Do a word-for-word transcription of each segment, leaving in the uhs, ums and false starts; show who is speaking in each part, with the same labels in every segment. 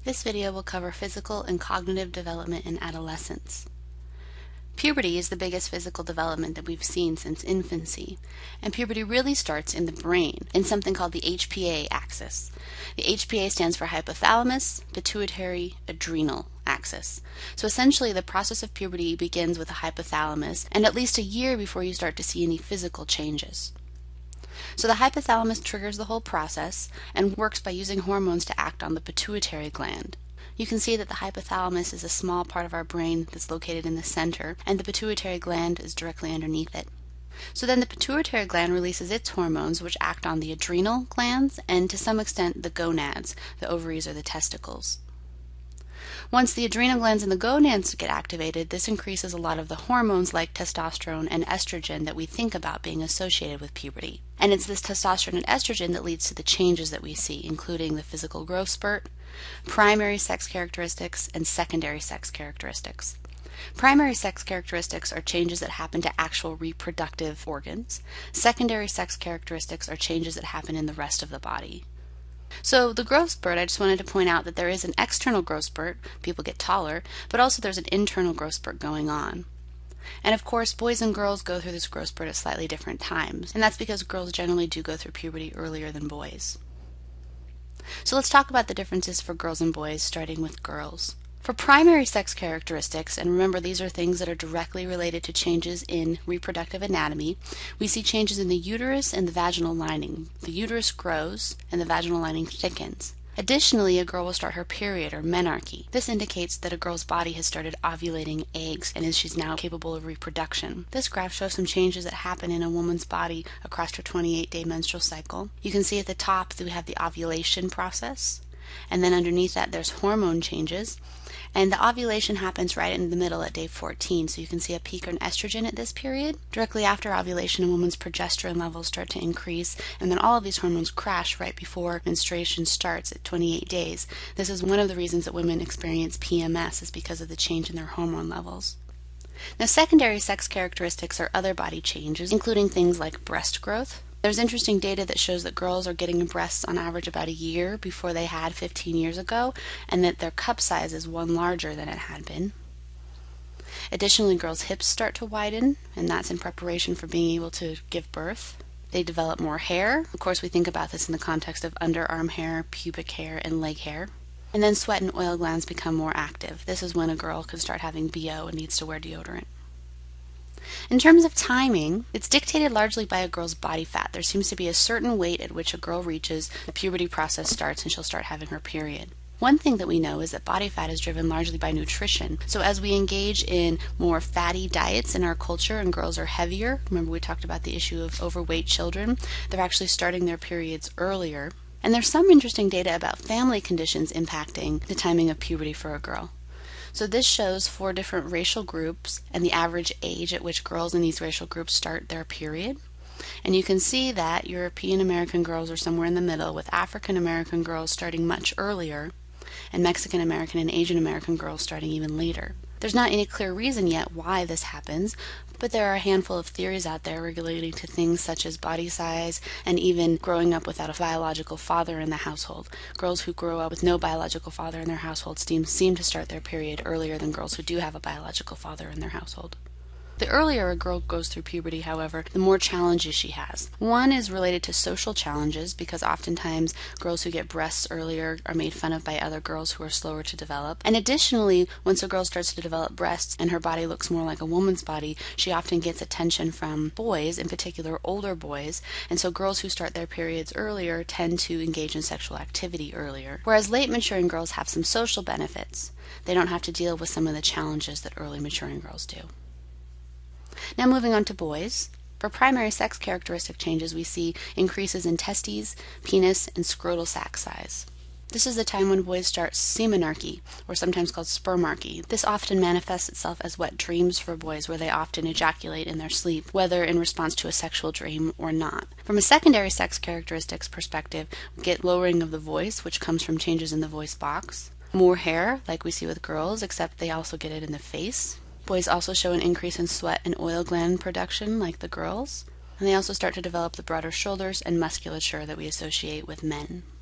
Speaker 1: This video will cover physical and cognitive development in adolescence. Puberty is the biggest physical development that we've seen since infancy, and puberty really starts in the brain, in something called the H P A axis. The H P A stands for hypothalamus, pituitary, adrenal axis. So essentially the process of puberty begins with the hypothalamus, and at least a year before you start to see any physical changes. So the hypothalamus triggers the whole process and works by using hormones to act on the pituitary gland. You can see that the hypothalamus is a small part of our brain that's located in the center, and the pituitary gland is directly underneath it. So then the pituitary gland releases its hormones, which act on the adrenal glands and to some extent the gonads, the ovaries or the testicles. Once the adrenal glands and the gonads get activated, this increases a lot of the hormones like testosterone and estrogen that we think about being associated with puberty. And it's this testosterone and estrogen that leads to the changes that we see, including the physical growth spurt, primary sex characteristics, and secondary sex characteristics. Primary sex characteristics are changes that happen to actual reproductive organs. Secondary sex characteristics are changes that happen in the rest of the body. So the growth spurt, I just wanted to point out that there is an external growth spurt, people get taller, but also there's an internal growth spurt going on. And of course, boys and girls go through this growth spurt at slightly different times, and that's because girls generally do go through puberty earlier than boys. So let's talk about the differences for girls and boys, starting with girls. For primary sex characteristics, and remember these are things that are directly related to changes in reproductive anatomy, we see changes in the uterus and the vaginal lining. The uterus grows and the vaginal lining thickens. Additionally, a girl will start her period or menarche. This indicates that a girl's body has started ovulating eggs and is she's now capable of reproduction. This graph shows some changes that happen in a woman's body across her twenty-eight day menstrual cycle. You can see at the top that we have the ovulation process, and then underneath that there's hormone changes. And the ovulation happens right in the middle at day fourteen, so you can see a peak in estrogen at this period. Directly after ovulation, a woman's progesterone levels start to increase, and then all of these hormones crash right before menstruation starts at twenty-eight days. This is one of the reasons that women experience P M S, is because of the change in their hormone levels. Now, secondary sex characteristics are other body changes, including things like breast growth. There's interesting data that shows that girls are getting breasts on average about a year before they had fifteen years ago, and that their cup size is one larger than it had been. Additionally, girls' hips start to widen, and that's in preparation for being able to give birth. They develop more hair. Of course, we think about this in the context of underarm hair, pubic hair, and leg hair. And then sweat and oil glands become more active. This is when a girl can start having B O and needs to wear deodorant. In terms of timing, it's dictated largely by a girl's body fat. There seems to be a certain weight at which a girl reaches, the puberty process starts, and she'll start having her period. One thing that we know is that body fat is driven largely by nutrition. So as we engage in more fatty diets in our culture and girls are heavier, remember we talked about the issue of overweight children, they're actually starting their periods earlier. And there's some interesting data about family conditions impacting the timing of puberty for a girl. So this shows four different racial groups and the average age at which girls in these racial groups start their period. And you can see that European American girls are somewhere in the middle, with African American girls starting much earlier, and Mexican American and Asian American girls starting even later. There's not any clear reason yet why this happens, but there are a handful of theories out there relating to things such as body size and even growing up without a biological father in the household. Girls who grow up with no biological father in their household seem, seem to start their period earlier than girls who do have a biological father in their household. The earlier a girl goes through puberty, however, the more challenges she has. One is related to social challenges, because oftentimes girls who get breasts earlier are made fun of by other girls who are slower to develop. And additionally, once a girl starts to develop breasts and her body looks more like a woman's body, she often gets attention from boys, in particular older boys, and so girls who start their periods earlier tend to engage in sexual activity earlier. Whereas late maturing girls have some social benefits. They don't have to deal with some of the challenges that early maturing girls do. Now moving on to boys. For primary sex characteristic changes, we see increases in testes, penis, and scrotal sac size. This is the time when boys start semenarche, or sometimes called spermarche. This often manifests itself as wet dreams for boys, where they often ejaculate in their sleep, whether in response to a sexual dream or not. From a secondary sex characteristics perspective, we get lowering of the voice, which comes from changes in the voice box. More hair, like we see with girls, except they also get it in the face. Boys also show an increase in sweat and oil gland production, like the girls. And they also start to develop the broader shoulders and musculature that we associate with men.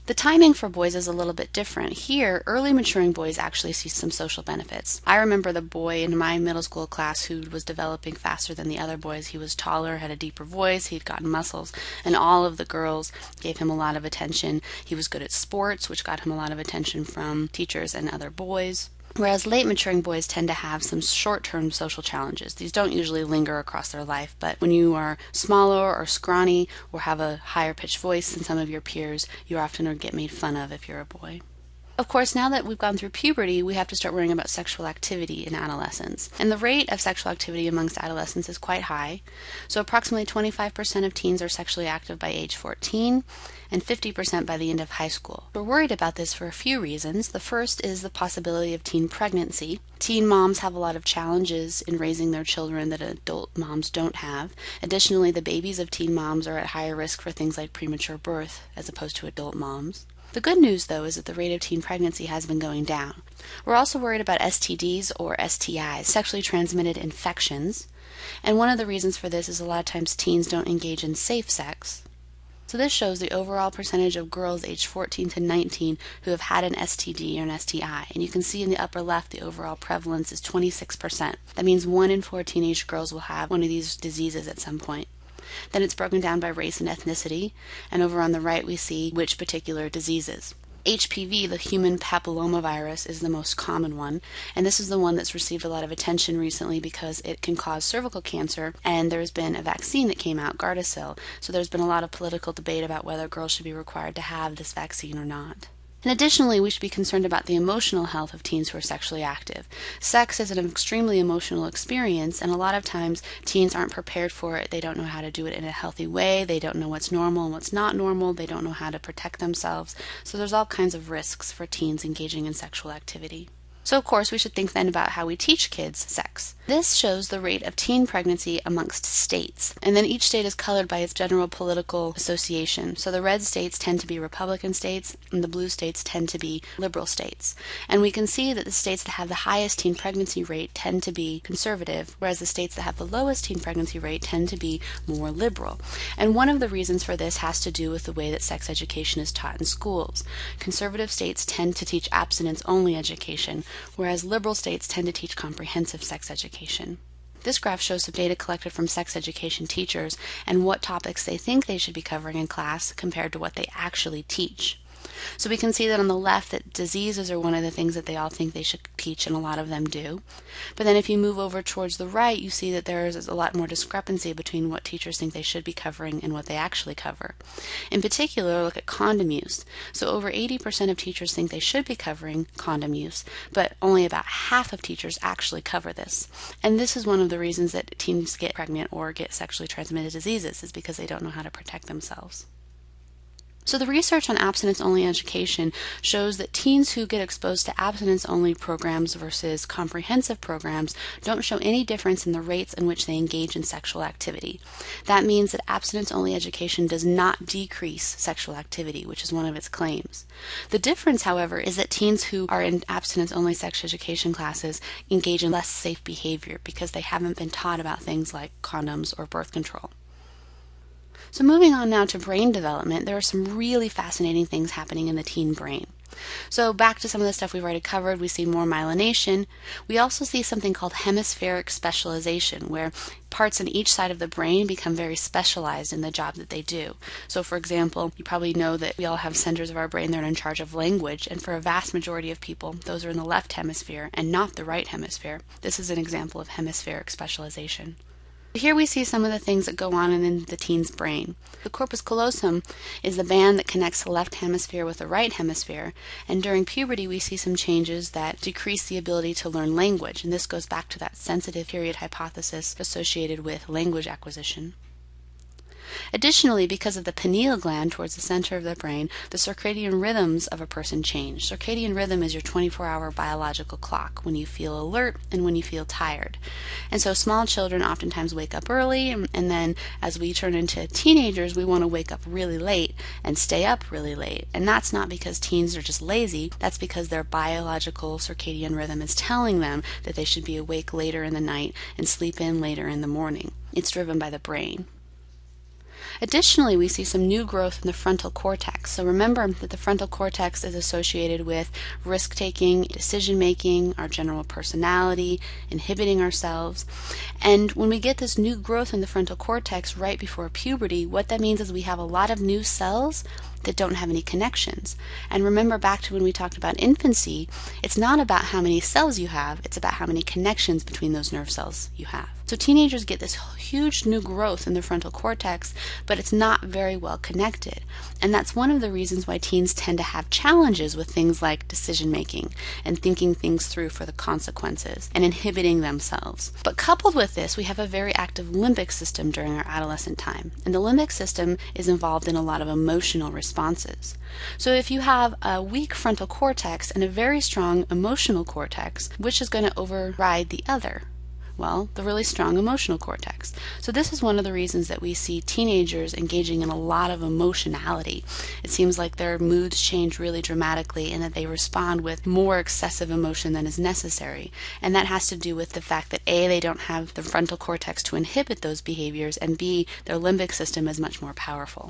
Speaker 1: The timing for boys is a little bit different. Here, early maturing boys actually see some social benefits. I remember the boy in my middle school class who was developing faster than the other boys. He was taller, had a deeper voice, he'd gotten muscles, and all of the girls gave him a lot of attention. He was good at sports, which got him a lot of attention from teachers and other boys. Whereas late maturing boys tend to have some short-term social challenges. These don't usually linger across their life, but when you are smaller or scrawny or have a higher pitched voice than some of your peers, you often get made fun of if you're a boy. Of course, now that we've gone through puberty, we have to start worrying about sexual activity in adolescence. And the rate of sexual activity amongst adolescents is quite high. So approximately twenty-five percent of teens are sexually active by age fourteen, and fifty percent by the end of high school. We're worried about this for a few reasons. The first is the possibility of teen pregnancy. Teen moms have a lot of challenges in raising their children that adult moms don't have. Additionally, the babies of teen moms are at higher risk for things like premature birth as opposed to adult moms. The good news, though, is that the rate of teen pregnancy has been going down. We're also worried about S T Ds or S T Is, sexually transmitted infections. And one of the reasons for this is a lot of times teens don't engage in safe sex. So this shows the overall percentage of girls aged fourteen to nineteen who have had an S T D or an S T I. And you can see in the upper left the overall prevalence is twenty-six percent. That means one in four teenage girls will have one of these diseases at some point. Then it's broken down by race and ethnicity, and over on the right we see which particular diseases. H P V, the human papillomavirus, is the most common one, and this is the one that's received a lot of attention recently because it can cause cervical cancer, and there's been a vaccine that came out, Gardasil, so there's been a lot of political debate about whether girls should be required to have this vaccine or not. And additionally, we should be concerned about the emotional health of teens who are sexually active. Sex is an extremely emotional experience, and a lot of times teens aren't prepared for it. They don't know how to do it in a healthy way. They don't know what's normal and what's not normal. They don't know how to protect themselves. So there's all kinds of risks for teens engaging in sexual activity. So of course we should think then about how we teach kids sex. This shows the rate of teen pregnancy amongst states, and then each state is colored by its general political association. So the red states tend to be Republican states, and the blue states tend to be liberal states. And we can see that the states that have the highest teen pregnancy rate tend to be conservative, whereas the states that have the lowest teen pregnancy rate tend to be more liberal. And one of the reasons for this has to do with the way that sex education is taught in schools. Conservative states tend to teach abstinence-only education, whereas liberal states tend to teach comprehensive sex education. This graph shows some data collected from sex education teachers and what topics they think they should be covering in class compared to what they actually teach. So we can see that on the left that diseases are one of the things that they all think they should teach, and a lot of them do. But then if you move over towards the right, you see that there is a lot more discrepancy between what teachers think they should be covering and what they actually cover. In particular, look at condom use. So over eighty percent of teachers think they should be covering condom use, but only about half of teachers actually cover this. And this is one of the reasons that teens get pregnant or get sexually transmitted diseases, is because they don't know how to protect themselves. So the research on abstinence-only education shows that teens who get exposed to abstinence-only programs versus comprehensive programs don't show any difference in the rates in which they engage in sexual activity. That means that abstinence-only education does not decrease sexual activity, which is one of its claims. The difference, however, is that teens who are in abstinence-only sex education classes engage in less safe behavior because they haven't been taught about things like condoms or birth control. So moving on now to brain development, there are some really fascinating things happening in the teen brain. So back to some of the stuff we've already covered, we see more myelination. We also see something called hemispheric specialization, where parts on each side of the brain become very specialized in the job that they do. So for example, you probably know that we all have centers of our brain that are in charge of language, and for a vast majority of people, those are in the left hemisphere and not the right hemisphere. This is an example of hemispheric specialization. Here we see some of the things that go on in the teen's brain. The corpus callosum is the band that connects the left hemisphere with the right hemisphere, and during puberty we see some changes that decrease the ability to learn language, and this goes back to that sensitive period hypothesis associated with language acquisition. Additionally, because of the pineal gland towards the center of the brain, the circadian rhythms of a person change. Circadian rhythm is your twenty-four hour biological clock, when you feel alert and when you feel tired. And so small children oftentimes wake up early, and then as we turn into teenagers, we want to wake up really late and stay up really late. And that's not because teens are just lazy, that's because their biological circadian rhythm is telling them that they should be awake later in the night and sleep in later in the morning. It's driven by the brain. Additionally, we see some new growth in the frontal cortex. So remember that the frontal cortex is associated with risk-taking, decision-making, our general personality, inhibiting ourselves. And when we get this new growth in the frontal cortex right before puberty, what that means is we have a lot of new cells that don't have any connections. And remember back to when we talked about infancy, it's not about how many cells you have, it's about how many connections between those nerve cells you have. So teenagers get this huge new growth in the frontal cortex, but it's not very well connected. And that's one of the reasons why teens tend to have challenges with things like decision making and thinking things through for the consequences and inhibiting themselves. But coupled with this, we have a very active limbic system during our adolescent time. And the limbic system is involved in a lot of emotional responses. So if you have a weak frontal cortex and a very strong emotional cortex, which is going to override the other? Well, the really strong emotional cortex. So this is one of the reasons that we see teenagers engaging in a lot of emotionality. It seems like their moods change really dramatically and that they respond with more excessive emotion than is necessary. And that has to do with the fact that A, they don't have the frontal cortex to inhibit those behaviors, and B, their limbic system is much more powerful.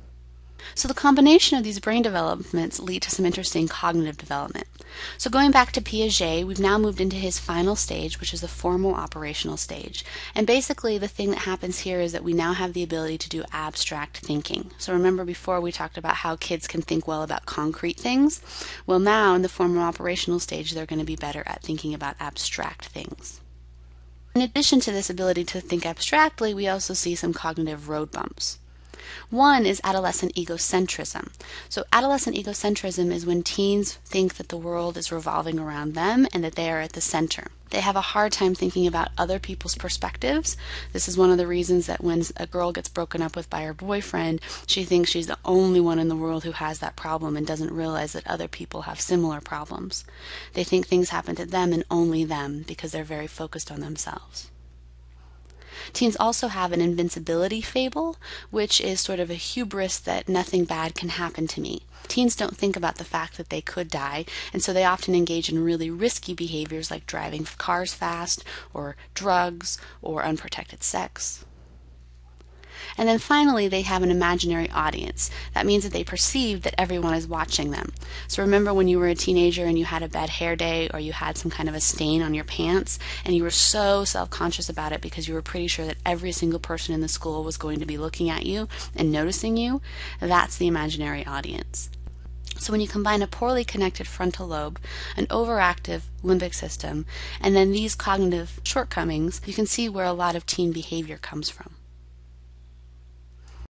Speaker 1: So the combination of these brain developments lead to some interesting cognitive development. So going back to Piaget, we've now moved into his final stage, which is the formal operational stage. And basically the thing that happens here is that we now have the ability to do abstract thinking. So remember before we talked about how kids can think well about concrete things? Well, now in the formal operational stage, they're going to be better at thinking about abstract things. In addition to this ability to think abstractly, we also see some cognitive road bumps. One is adolescent egocentrism. So adolescent egocentrism is when teens think that the world is revolving around them and that they are at the center. They have a hard time thinking about other people's perspectives. This is one of the reasons that when a girl gets broken up with by her boyfriend, she thinks she's the only one in the world who has that problem and doesn't realize that other people have similar problems. They think things happen to them and only them because they're very focused on themselves. Teens also have an invincibility fable, which is sort of a hubris that nothing bad can happen to me. Teens don't think about the fact that they could die, and so they often engage in really risky behaviors like driving cars fast, or drugs, or unprotected sex. And then finally, they have an imaginary audience. That means that they perceive that everyone is watching them. So remember when you were a teenager and you had a bad hair day or you had some kind of a stain on your pants and you were so self-conscious about it because you were pretty sure that every single person in the school was going to be looking at you and noticing you? That's the imaginary audience. So when you combine a poorly connected frontal lobe, an overactive limbic system, and then these cognitive shortcomings, you can see where a lot of teen behavior comes from.